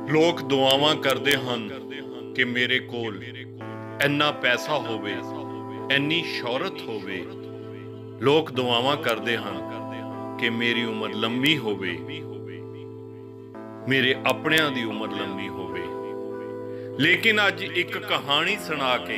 ਲੋਕ ਦੁਆਵਾਂ ਕਰਦੇ ਹਨ ਕਿ ਮੇਰੇ ਕੋਲ ਇੰਨਾ ਪੈਸਾ ਹੋਵੇ, ਇੰਨੀ ਸ਼ੌਹਰਤ ਹੋਵੇ। ਲੋਕ ਦੁਆਵਾਂ ਕਰਦੇ ਹਨ ਕਿ ਮੇਰੀ ਉਮਰ ਲੰਮੀ ਹੋਵੇ, ਮੇਰੇ ਆਪਣਿਆਂ ਦੀ ਉਮਰ ਲੰਮੀ ਹੋਵੇ। ਲੇਕਿਨ ਅੱਜ ਇੱਕ ਕਹਾਣੀ ਸੁਣਾ ਕੇ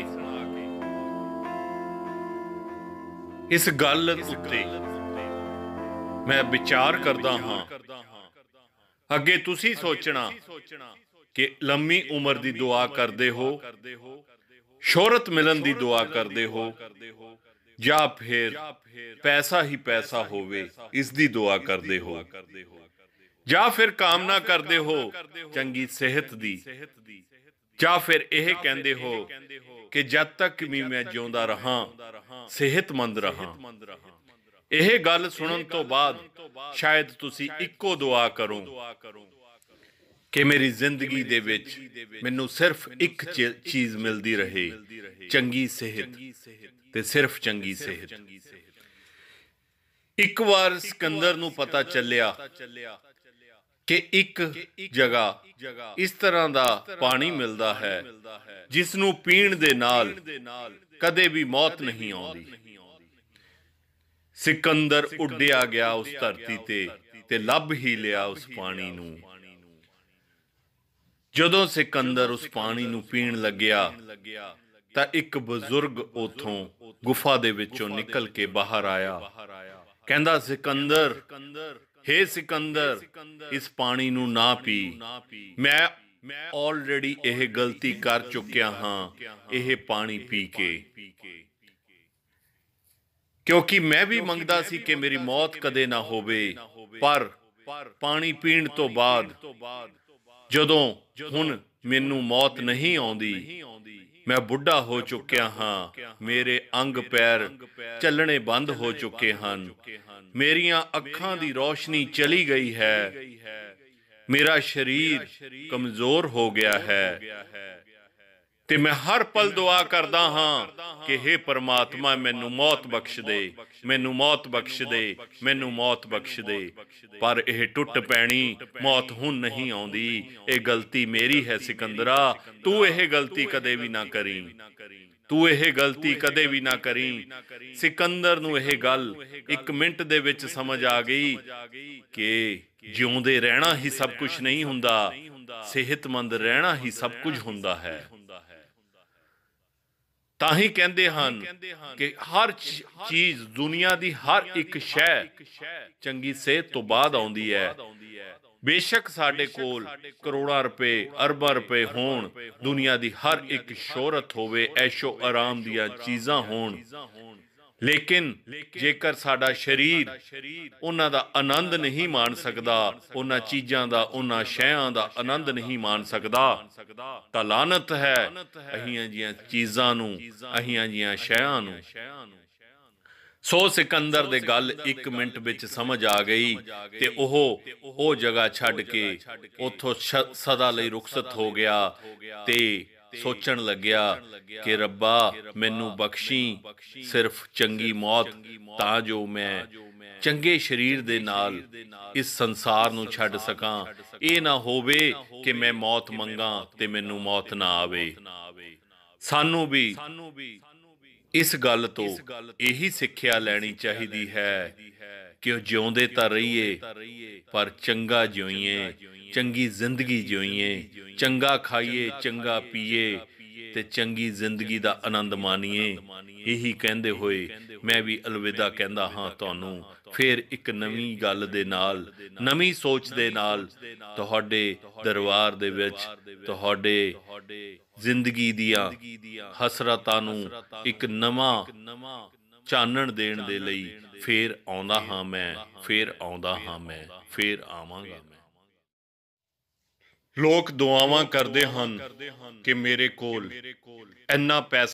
ਇਸ ਗੱਲ ਉੱਤੇ ਮੈਂ ਵਿਚਾਰ ਕਰਦਾ ਹਾਂ। ਅੱਗੇ ਤੁਸੀਂ ਸੋਚਣਾ ਕਿ ਲੰਮੀ ਉਮਰ ਦੀ ਦੁਆ ਕਰਦੇ ਹੋ, ਸ਼ੋਹਰਤ ਮਿਲਣ ਦੀ ਦੁਆ ਕਰਦੇ ਹੋ, ਜਾਂ ਫਿਰ ਪੈਸਾ ਹੀ ਪੈਸਾ ਹੋਵੇ ਇਸ ਦੀ ਦੁਆ ਕਰਦੇ ਹੋ, ਜਾਂ ਫਿਰ ਕਾਮਨਾ ਕਰਦੇ ਹੋ ਚੰਗੀ ਸਿਹਤ ਦੀ, ਜਾਂ ਫਿਰ ਇਹ ਕਹਿੰਦੇ ਹੋ ਕਿ ਜਦ ਤੱਕ ਵੀ ਮੈਂ ਜਿਉਂਦਾ ਰਹਾਂ, ਸਿਹਤਮੰਦ ਰਹਾਂ। ਇਹ ਗੱਲ ਸੁਣਨ ਤੋਂ ਬਾਅਦ ਸ਼ਾਇਦ ਤੁਸੀਂ ਇੱਕੋ ਦੁਆ ਕਰੋ ਕਿ ਮੇਰੀ ਜ਼ਿੰਦਗੀ ਦੇ ਵਿੱਚ ਮੈਨੂੰ ਸਿਰਫ ਇੱਕ ਚੀਜ਼ ਮਿਲਦੀ ਰਹੇ, ਚੰਗੀ ਸਿਹਤ, ਤੇ ਸਿਰਫ ਚੰਗੀ ਸਿਹਤ। ਇੱਕ ਵਾਰ ਸਿਕੰਦਰ ਨੂੰ ਪਤਾ ਚੱਲਿਆ ਕਿ ਇੱਕ ਜਗ੍ਹਾ ਇਸ ਤਰ੍ਹਾਂ ਦਾ ਪਾਣੀ ਮਿਲਦਾ ਹੈ ਜਿਸ ਨੂੰ ਪੀਣ ਦੇ ਨਾਲ ਕਦੇ ਵੀ ਮੌਤ ਨਹੀਂ ਆਉਂਦੀ। ਸਿਕੰਦਰ ਉੱਡਿਆ ਗਿਆ ਉਸ ਧਰਤੀ ਤੇ ਲੱਭ ਹੀ ਲਿਆ ਉਸ ਪਾਣੀ ਨੂੰ। ਜਦੋਂ ਸਿਕੰਦਰ ਉਸ ਪਾਣੀ ਨੂੰ ਪੀਣ ਲੱਗਿਆ ਤਾਂ ਇੱਕ ਬਜ਼ੁਰਗ ਉੱਥੋਂ ਗੁਫਾ ਦੇ ਵਿੱਚੋਂ ਨਿਕਲ ਕੇ ਬਾਹਰ ਆਇਆ। ਕਹਿੰਦਾ, ਸਿਕੰਦਰ, ਹੇ ਸਿਕੰਦਰ, ਇਸ ਪਾਣੀ ਨੂੰ ਨਾ ਪੀ। ਮੈਂ ਆਲਰੇਡੀ ਇਹ ਗਲਤੀ ਕਰ ਚੁੱਕਿਆ ਹਾਂ ਇਹ ਪਾਣੀ ਪੀ ਕੇ, ਕਿਉਂਕਿ ਮੈਂ ਵੀ ਮੰਗਦਾ ਸੀ ਕਿ ਮੇਰੀ ਮੌਤ ਕਦੇ ਨਾ ਹੋਵੇ। ਪਰ ਪਾਣੀ ਪੀਣ ਤੋਂ ਬਾਅਦ ਜਦੋਂ ਹੁਣ ਮੈਨੂੰ ਮੌਤ ਨਹੀਂ ਆਉਂਦੀ, ਮੈਂ ਬੁੱਢਾ ਹੋ ਚੁੱਕਿਆ ਹਾਂ, ਮੇਰੇ ਅੰਗ ਪੈਰ ਚੱਲਣੇ ਬੰਦ ਹੋ ਚੁੱਕੇ ਹਨ, ਮੇਰੀਆਂ ਅੱਖਾਂ ਦੀ ਰੌਸ਼ਨੀ ਚਲੀ ਗਈ ਹੈ, ਮੇਰਾ ਸਰੀਰ ਕਮਜ਼ੋਰ ਹੋ ਗਿਆ ਹੈ, ਤੇ ਮੈਂ ਹਰ ਪਲ ਦੁਆ ਕਰਦਾ ਹਾਂ ਕਿ ਹੇ ਪਰਮਾਤਮਾ, ਮੈਨੂੰ ਮੌਤ ਬਖਸ਼ ਦੇ, ਮੈਨੂੰ ਮੌਤ ਬਖਸ਼ ਦੇ, ਮੈਨੂੰ ਮੌਤ ਬਖਸ਼ ਦੇ। ਪਰ ਇਹ ਟੁੱਟ ਪੈਣੀ ਮੌਤ ਹੁਣ ਨਹੀਂ ਆਉਂਦੀ। ਇਹ ਗਲਤੀ ਮੇਰੀ ਹੈ ਸਿਕੰਦਰਾ, ਤੂੰ ਇਹ ਗਲਤੀ ਕਦੇ ਵੀ ਨਾ ਕਰੀ, ਤੂੰ ਇਹ ਗਲਤੀ ਕਦੇ ਵੀ ਨਾ ਕਰੀ। ਸਿਕੰਦਰ ਨੂੰ ਇਹ ਗੱਲ 1 ਮਿੰਟ ਦੇ ਵਿੱਚ ਸਮਝ ਆ ਗਈ ਕਿ ਜਿਉਂਦੇ ਰਹਿਣਾ ਹੀ ਸਭ ਕੁਝ ਨਹੀਂ ਹੁੰਦਾ, ਸਿਹਤਮੰਦ ਰਹਿਣਾ ਹੀ ਸਭ ਕੁਝ ਹੁੰਦਾ ਹੈ। ਤਾਂ ਹੀ ਕਹਿੰਦੇ ਹਨ ਕਿ ਹਰ ਚੀਜ਼, ਦੁਨੀਆ ਦੀ ਹਰ ਇੱਕ ਸ਼ੈ ਚੰਗੀ ਸਿਹਤ ਤੋਂ ਬਾਅਦ ਆਉਂਦੀ ਹੈ। ਬੇਸ਼ੱਕ ਸਾਡੇ ਕੋਲ ਕਰੋੜਾਂ ਰੁਪਏ, ਅਰਬਾਂ ਰੁਪਏ ਹੋਣ, ਦੁਨੀਆ ਦੀ ਹਰ ਇੱਕ ਸ਼ੋਹਰਤ ਹੋਵੇ, ਐਸ਼ੋ ਆਰਾਮ ਦੀਆਂ ਚੀਜ਼ਾਂ ਹੋਣ, ਲੇਕਿਨ ਜੇਕਰ ਸਾਡਾ ਸਰੀਰ ਉਹਨਾਂ ਦਾ ਆਨੰਦ ਨਹੀਂ ਮਾਣ ਸਕਦਾ, ਉਹਨਾਂ ਚੀਜ਼ਾਂ ਦਾ, ਉਹਨਾਂ ਸ਼ੈਆਂ ਦਾ ਆਨੰਦ ਨਹੀਂ ਮਾਣ ਸਕਦਾ, ਤਾਂ ਲਾਨਤ ਹੈ ਅਹੀਆਂ ਜੀਆਂ ਚੀਜ਼ਾਂ ਨੂੰ, ਅਹੀਆਂ ਜੀਆਂ ਸ਼ੈਆਂ ਨੂੰ। ਸੋ ਸਿਕੰਦਰ ਦੇ ਗੱਲ 1 ਮਿੰਟ ਵਿੱਚ ਸਮਝ ਆ ਗਈ ਤੇ ਉਹ ਜਗ੍ਹਾ ਛੱਡ ਕੇ ਉੱਥੋਂ ਸਦਾ ਲਈ ਰੁਖਸਤ ਹੋ ਗਿਆ ਤੇ ਸੋਚਣ ਲੱਗਿਆ ਕਿ ਰੱਬਾ, ਮੈਨੂੰ ਬਖਸ਼ੀ ਸਿਰਫ ਚੰਗੀ ਮੌਤ, ਤਾਂ ਜੋ ਮੈਂ ਚੰਗੇ ਸਰੀਰ ਦੇ ਨਾਲ ਇਸ ਸੰਸਾਰ ਨੂੰ ਛੱਡ ਸਕਾਂ। ਇਹ ਨਾ ਹੋਵੇ ਕਿ ਮੈਂ ਮੌਤ ਮੰਗਾਂ ਤੇ ਮੈਨੂੰ ਮੌਤ ਨਾ ਆਵੇ। ਸਾਨੂੰ ਵੀ ਇਸ ਗੱਲ ਤੋਂ ਇਹੀ ਸਿੱਖਿਆ ਲੈਣੀ ਚਾਹੀਦੀ ਹੈ ਕਿ ਉਹ ਜਿਉਂਦੇ ਤਾਂ ਰਹੀਏ, ਪਰ ਚੰਗਾ ਜਿਉਈਏ, ਚੰਗੀ ਜ਼ਿੰਦਗੀ ਜਿਉਈਏ, ਚੰਗਾ ਖਾਈਏ, ਚੰਗਾ ਪੀਏ ਤੇ ਚੰਗੀ ਜ਼ਿੰਦਗੀ ਦਾ ਆਨੰਦ ਮਾਣੀਏ। ਇਹੀ ਕਹਿੰਦੇ ਹੋਏ ਮੈਂ ਵੀ ਅਲਵਿਦਾ ਕਹਿੰਦਾ ਹਾਂ ਤੁਹਾਨੂੰ। ਫਿਰ ਇੱਕ ਨਵੀਂ ਗੱਲ ਦੇ ਨਾਲ, ਨਵੀਂ ਸੋਚ ਦੇ ਨਾਲ ਤੁਹਾਡੇ ਦਰਬਾਰ ਦੇ ਵਿੱਚ ਤੁਹਾਡੇ ਜ਼ਿੰਦਗੀ ਦੀਆਂ ਹਸਰਤਾਂ ਨੂੰ ਇੱਕ ਨਵਾਂ ਚਾਨਣ ਦੇਣ ਦੇ ਲਈ ਫੇਰ ਆਉਂਦਾ ਹਾਂ ਮੈਂ, ਫੇਰ ਆਉਂਦਾ ਹਾਂ ਮੈਂ, ਫੇਰ ਆਵਾਂਗਾ ਮੈਂ। ਲੋਕ ਦੁਆਵਾਂ ਕਰਦੇ ਹਨ ਕਿ ਮੇਰੇ ਕੋਲ ਇੰਨਾ ਪੈਸਾ